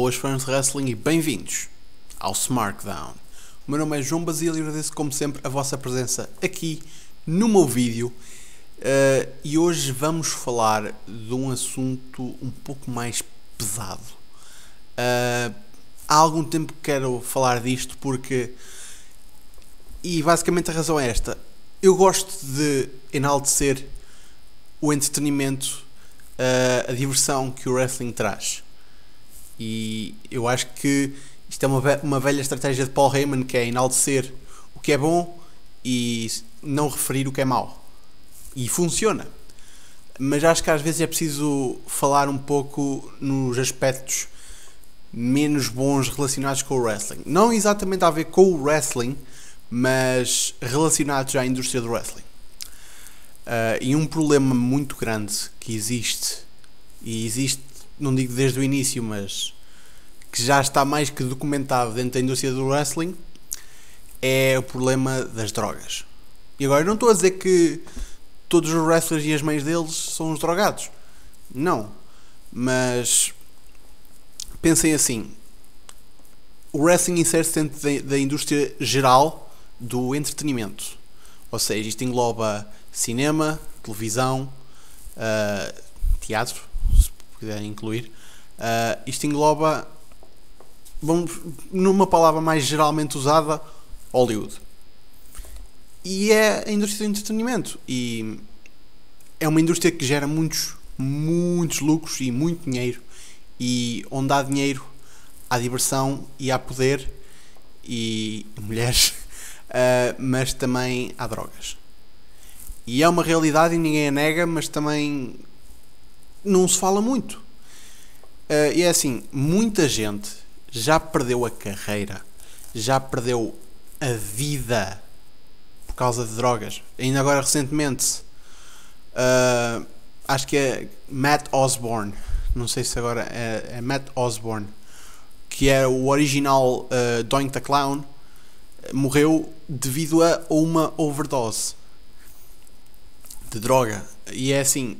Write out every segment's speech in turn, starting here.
Boas fãs de wrestling e bem-vindos ao SmackDown. O meu nome é João Basílio e agradeço como sempre a vossa presença aqui no meu vídeo. E hoje vamos falar de um assunto um pouco mais pesado. Há algum tempo que quero falar disto e basicamente a razão é esta. Eu gosto de enaltecer o entretenimento, a diversão que o wrestling traz. E eu acho que isto é uma velha estratégia de Paul Heyman, que é enaltecer o que é bom e não referir o que é mau. E funciona. Mas acho que às vezes é preciso falar um pouco nos aspectos menos bons relacionados com o wrestling. Não exatamente a ver com o wrestling, mas relacionados à indústria do wrestling. E um problema muito grande que existe, não digo desde o início, mas que já está mais que documentado dentro da indústria do wrestling, é o problema das drogas. E agora, eu não estou a dizer que todos os wrestlers e as mães deles são os drogados. Não. Mas pensem assim. O wrestling insere-se dentro da indústria geral do entretenimento. Ou seja, isto engloba cinema, televisão, teatro, se puderem incluir. Isto engloba, numa palavra mais geralmente usada, Hollywood. E é a indústria do entretenimento. E é uma indústria que gera muitos lucros e muito dinheiro. E onde há dinheiro, há diversão e há poder e mulheres, mas também há drogas. E é uma realidade e ninguém a nega, mas também não se fala muito. E é assim, muita gente já perdeu a carreira, já perdeu a vida por causa de drogas. Ainda agora recentemente, acho que é Matt Osborne, não sei se agora é Matt Osborne, que é o original Doink the Clown, morreu devido a uma overdose de droga. E é assim,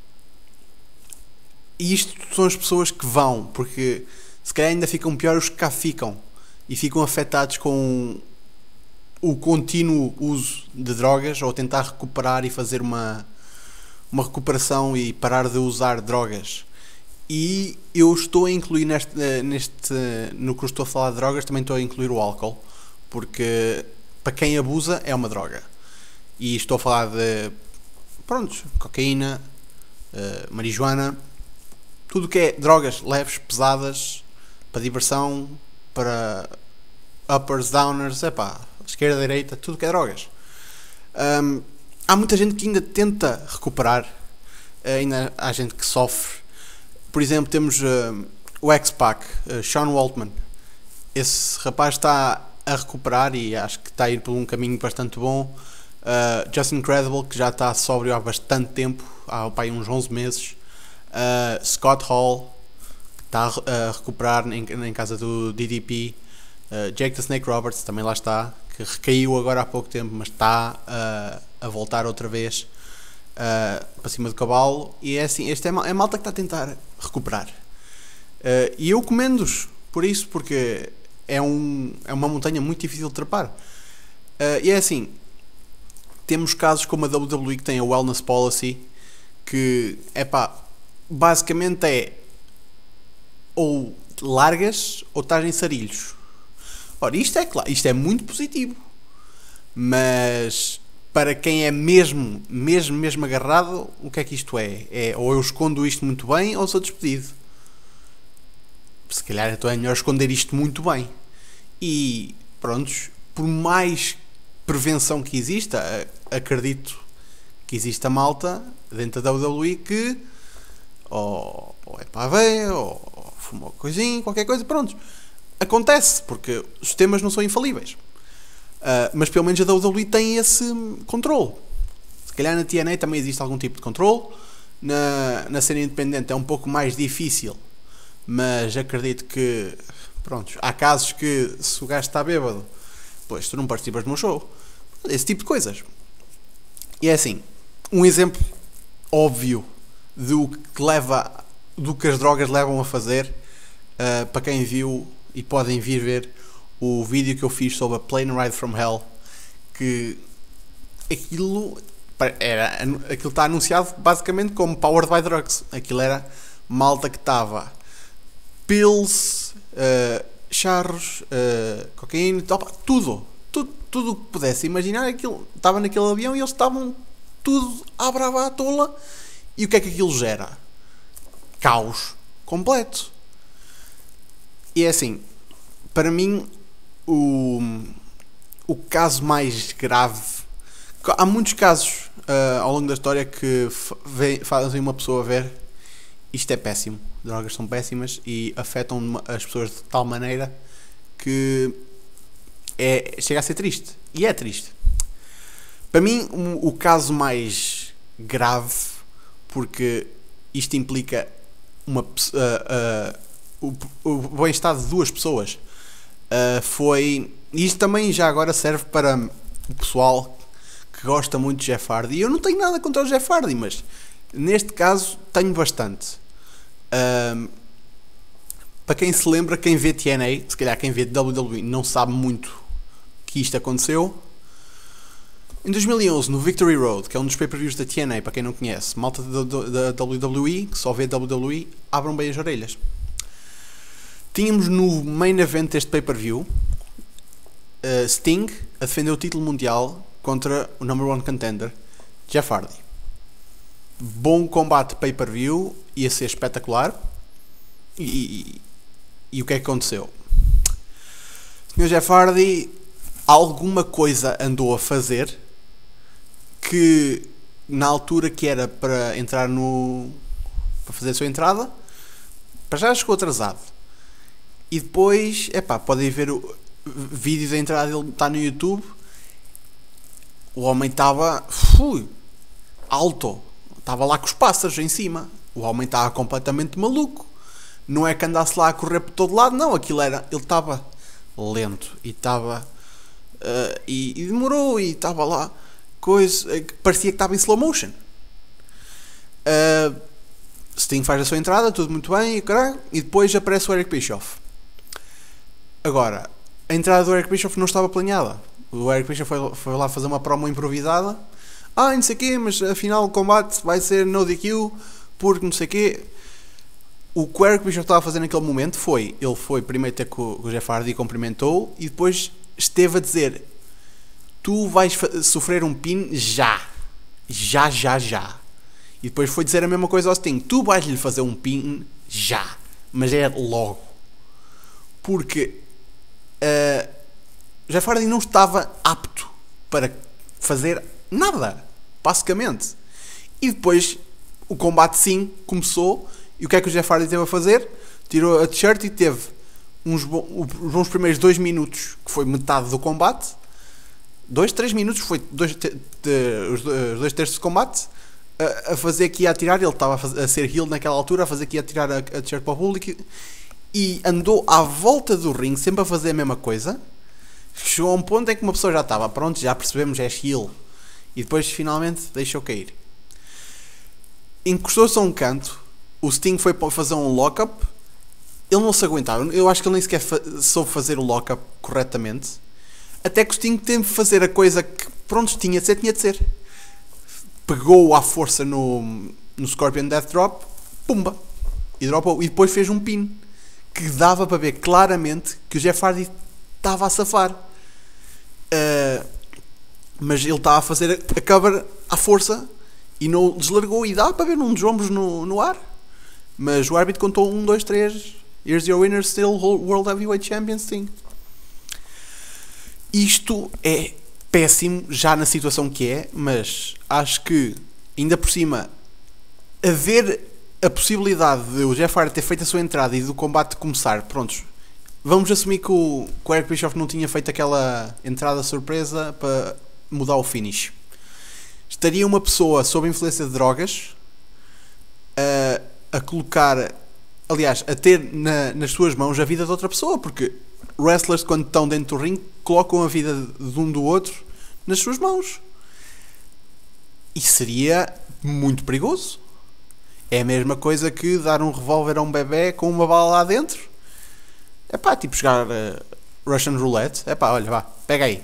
e isto são as pessoas que vão, porque se calhar ainda ficam pior os que cá ficam e ficam afetados com o contínuo uso de drogas, ou tentar recuperar e fazer uma recuperação e parar de usar drogas. E eu estou a incluir no que eu estou a falar de drogas, também estou a incluir o álcool, porque para quem abusa é uma droga. E estou a falar de cocaína, marijuana, tudo que é drogas leves, pesadas, para diversão, para uppers, downers, esquerda, direita, tudo que é drogas. Há muita gente que ainda tenta recuperar, ainda há gente que sofre. Por exemplo, temos o X-Pac, Sean Waltman. Esse rapaz está a recuperar e acho que está a ir por um caminho bastante bom. Justin Credible, que já está sóbrio há bastante tempo, há uns 11 meses. Scott Hall, que está a recuperar em casa do DDP. Jake the Snake Roberts, também lá está, que recaiu agora há pouco tempo, mas está a voltar outra vez para cima do cavalo. E é assim, este é malta que está a tentar recuperar. E eu comendo-os por isso, porque é uma montanha muito difícil de trepar. E é assim, temos casos como a WWE, que tem a Wellness Policy, que basicamente é ou largas ou estás em sarilhos. Ora, isto é claro, isto é muito positivo, mas para quem é mesmo agarrado, o que é que isto é? Ou eu escondo isto muito bem ou sou despedido. Se calhar então é melhor esconder isto muito bem. E prontos, por mais prevenção que exista, acredito que exista malta dentro da WWE que ou é para a veia, ou fuma uma coisinha, qualquer coisa, pronto. Acontece, porque os sistemas não são infalíveis. Mas pelo menos a WWE tem esse controle. Se calhar na TNA também existe algum tipo de controle. Na cena independente é um pouco mais difícil, mas acredito que há casos que, se o gajo está bêbado, pois tu não participas do meu show. Esse tipo de coisas. E é assim, um exemplo óbvio do que as drogas levam a fazer para quem viu, e podem vir ver o vídeo que eu fiz sobre a Plane Ride from Hell, que aquilo está anunciado basicamente como Powered by Drugs. Aquilo era malta que estava pills, charros, cocaína, tudo o que pudesse imaginar. Aquilo estava naquele avião e eles estavam tudo à brava, à tola. E o que é que aquilo gera? Caos completo. E é assim, para mim, o caso mais grave, há muitos casos ao longo da história que fazem uma pessoa ver isto é péssimo, drogas são péssimas e afetam as pessoas de tal maneira que chega a ser triste. E é triste. Para mim, o caso mais grave, porque isto implica o bem-estar de duas pessoas, foi... E isto também já agora serve para o pessoal que gosta muito de Jeff Hardy. E eu não tenho nada contra o Jeff Hardy, mas neste caso tenho bastante. Para quem se lembra, quem vê TNA, se calhar quem vê WWE não sabe muito que isto aconteceu. Em 2011, no Victory Road, que é um dos pay-per-views da TNA, para quem não conhece, malta da WWE, que só vê WWE, abram bem as orelhas. Tínhamos no main event deste pay-per-view Sting a defender o título mundial contra o number one contender, Jeff Hardy. Bom combate pay-per-view, ia ser espetacular. E o que é que aconteceu? O Sr. Jeff Hardy alguma coisa andou a fazer que na altura que era para entrar para fazer a sua entrada, para já chegou atrasado. E depois, podem ver o vídeo da entrada dele, está no YouTube. O homem estava alto, estava lá com os pássaros em cima. O homem estava completamente maluco. Não é que andasse lá a correr por todo lado, não. Aquilo era, ele estava lento e estava e demorou e estava lá parecia que estava em slow motion. Sting faz a sua entrada, tudo muito bem e depois aparece o Eric Bischoff. Agora, a entrada do Eric Bischoff não estava planeada. O Eric Bischoff foi lá fazer uma promo improvisada. Não sei o quê, mas afinal o combate vai ser no DQ, porque não sei o quê. O que o Eric Bischoff estava a fazer naquele momento ele foi primeiro ter com o Jeff Hardy e cumprimentou, e depois esteve a dizer: tu vais sofrer um pin já. E depois foi dizer a mesma coisa ao Sting: tu vais-lhe fazer um pin já, mas é logo. Porque Jeff Hardy não estava apto para fazer nada, basicamente. E depois o combate sim começou. E o que é que o Jeff Hardy teve a fazer? Tirou a t-shirt e teve uns bons primeiros 2 minutos, que foi metade do combate. 3 minutos, foi os 2 terços de combate, a fazer aqui a tirar. Ele estava a ser heel naquela altura, a fazer aqui a tirar a t-shirt para o público. E andou à volta do ringue, sempre a fazer a mesma coisa. Chegou a um ponto em que uma pessoa já estava, pronto, já percebemos, é heel. E depois finalmente deixou cair. Encostou-se a um canto. O Sting foi para fazer um lock-up. Ele não se aguentava. Eu acho que ele nem sequer soube fazer o lock-up corretamente. Até que o Sting teve de fazer a coisa que, pronto, tinha de ser. Pegou à força no Scorpion Death Drop. Pumba. E dropou. E depois fez um pin. Que dava para ver claramente que o Jeff Hardy estava a safar. Mas ele estava a fazer a cover à força e não deslargou. E dava para ver um dos ombros no ar. Mas o árbitro contou 1, 2, 3. Here's your winner, still World Heavyweight Champion Sting. Isto é péssimo já na situação que é, mas acho que ainda por cima haver a possibilidade de o Jeff Hardy ter feito a sua entrada e do combate começar, prontos, vamos assumir que o Eric Bischoff não tinha feito aquela entrada surpresa para mudar o finish. Estaria uma pessoa sob influência de drogas a colocar, aliás, a ter nas suas mãos a vida de outra pessoa, porque wrestlers, quando estão dentro do ringue, colocam a vida de um do outro nas suas mãos. E seria muito perigoso. É a mesma coisa que dar um revólver a um bebê com uma bala lá dentro É pá, tipo jogar Russian Roulette. É pá, olha, vá, pega aí.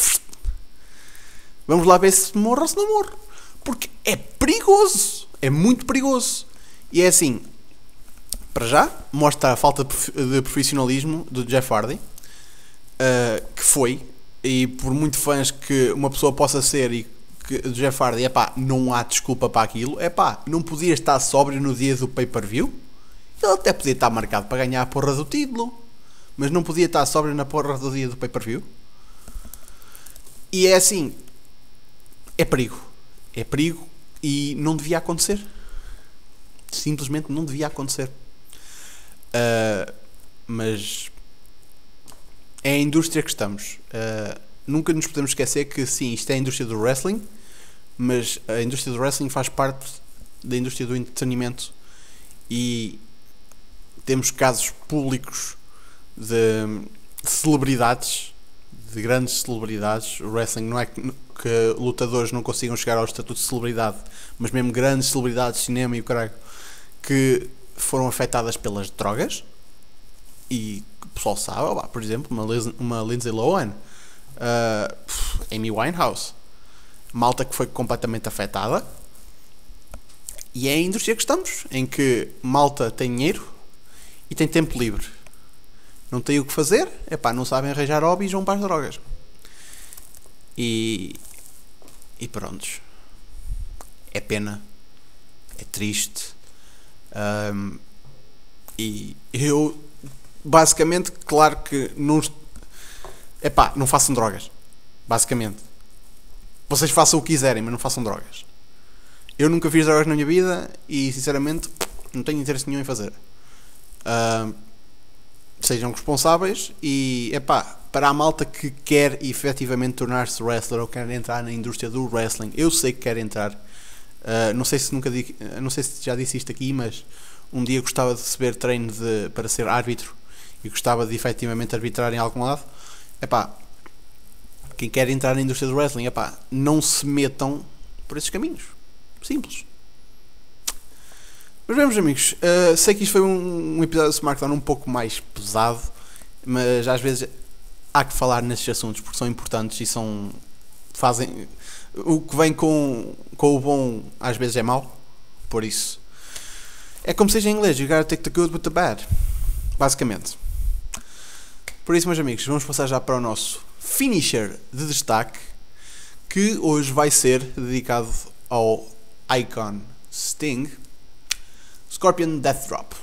Vamos lá ver se morre ou se não morre. Porque é perigoso. É muito perigoso. E é assim, para já, mostra a falta de profissionalismo do Jeff Hardy. Que foi. E por muito fãs que uma pessoa possa ser e que do Jeff Hardy, epá, não há desculpa para aquilo. Epá, não podia estar sóbrio no dia do pay-per-view. Ele até podia estar marcado para ganhar a porra do título, mas não podia estar sóbrio na porra do dia do pay-per-view. E é assim, é perigo e não devia acontecer. Simplesmente não devia acontecer. Mas é a indústria que estamos. Nunca nos podemos esquecer que sim, isto é a indústria do wrestling, mas a indústria do wrestling faz parte da indústria do entretenimento e temos casos públicos de celebridades, de grandes celebridades. O wrestling não é que lutadores não consigam chegar ao estatuto de celebridade, mas mesmo grandes celebridades de cinema e o caralho, que foram afetadas pelas drogas. E o pessoal sabe, por exemplo, uma Lindsay Lohan, Amy Winehouse, malta que foi completamente afetada. E é a indústria que estamos, em que malta tem dinheiro e tem tempo livre, não tem o que fazer, epá, não sabem arranjar hobbies, vão para as drogas. E prontos, é pena, é triste. E eu basicamente, claro que não façam drogas. Basicamente, vocês façam o que quiserem, mas não façam drogas. Eu nunca fiz drogas na minha vida e sinceramente não tenho interesse nenhum em fazer. Sejam responsáveis e para a malta que quer efetivamente tornar-se wrestler ou quer entrar na indústria do wrestling, eu sei que quer entrar. Não sei se já disse isto aqui, mas um dia gostava de receber treino para ser árbitro e gostava de efetivamente arbitrar em algum lado. Quem quer entrar na indústria do wrestling, não se metam por esses caminhos. Simples. Mas bem, meus amigos, sei que isto foi um episódio do SmackDown um pouco mais pesado, mas às vezes há que falar nesses assuntos porque são importantes e fazem o que vem com o bom, às vezes é mau. Por isso é como seja em inglês, you gotta take the good with the bad, basicamente. Por isso, meus amigos, vamos passar já para o nosso finisher de destaque, que hoje vai ser dedicado ao Icon Sting, Scorpion Death Drop,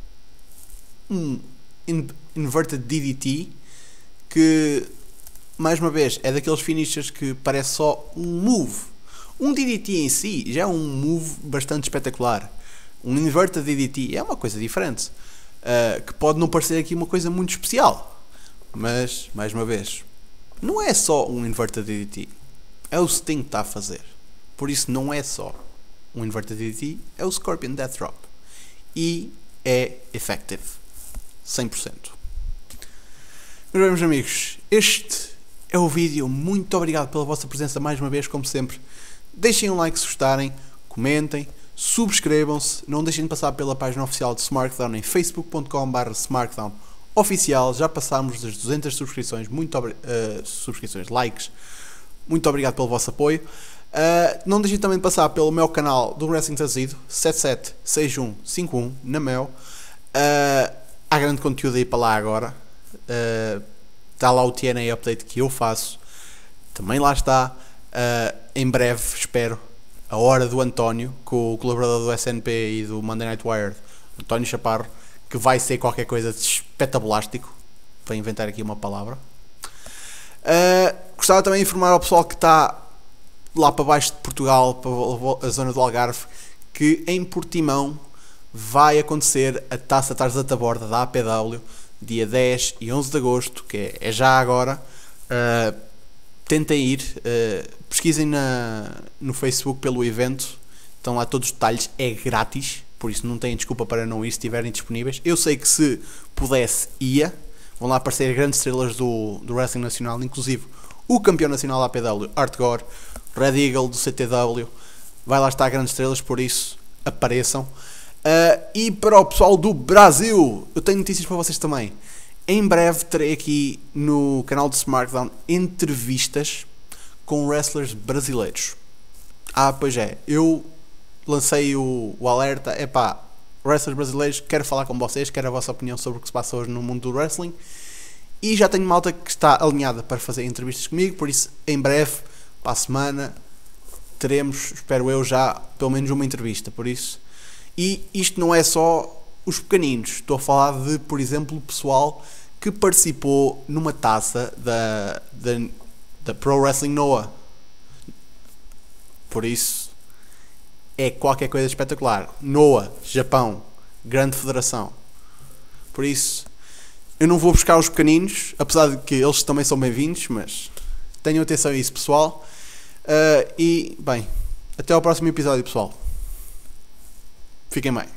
inverted DDT, que mais uma vez é daqueles finishers que parece só um move. Um DDT em si já é um move bastante espetacular. Um inverted DDT é uma coisa diferente, que pode não parecer aqui uma coisa muito especial, mas mais uma vez não é só um inverted DDT, é o Sting que está a fazer. Por isso não é só um inverted DDT, é o Scorpion Death Drop e é effective 100%. Meus amigos, este é o vídeo. Muito obrigado pela vossa presença mais uma vez, como sempre. Deixem um like se gostarem, comentem, subscrevam-se, não deixem de passar pela página oficial de SmackDown em facebook.com/SmackDown oficial. Já passámos das 200 subscrições, likes. Muito obrigado pelo vosso apoio. Não deixem também de passar pelo meu canal do Wrestling Trazido, 776151 na Mel. Há grande conteúdo aí para lá agora. Está lá o TNA Update que eu faço, também lá está. Em breve, espero, a hora do António, com o colaborador do SNP e do Monday Night Wired, António Chaparro, que vai ser qualquer coisa de espetabulástico, para inventar aqui uma palavra. Gostava também de informar ao pessoal que está lá para baixo de Portugal, para a zona do Algarve, que em Portimão vai acontecer a Taça Tarzan da Borda da APW, dia 10 e 11 de agosto, que é já agora. Tentem ir, pesquisem no Facebook pelo evento, estão lá todos os detalhes, é grátis, por isso não têm desculpa para não ir se estiverem disponíveis. Eu sei que se pudesse ia, vão lá aparecer grandes estrelas do wrestling nacional, inclusive o campeão nacional da APW, Art Gore, Red Eagle do CTW, vai lá estar grandes estrelas, por isso apareçam. E para o pessoal do Brasil, eu tenho notícias para vocês também. Em breve terei aqui no canal do SmackDown entrevistas com wrestlers brasileiros. Pois é, eu lancei o alerta, wrestlers brasileiros, quero falar com vocês, quero a vossa opinião sobre o que se passa hoje no mundo do wrestling. E já tenho malta que está alinhada para fazer entrevistas comigo, por isso em breve, para a semana, teremos, espero eu, já pelo menos uma entrevista, por isso. E isto não é só os pequeninos, estou a falar de, por exemplo, o pessoal que participou numa taça da Pro Wrestling Noah. Por isso, é qualquer coisa espetacular. Noah, Japão, grande federação. Por isso, eu não vou buscar os pequeninos, apesar de que eles também são bem-vindos, mas tenham atenção a isso, pessoal. E, bem, até ao próximo episódio, pessoal. Fiquem bem.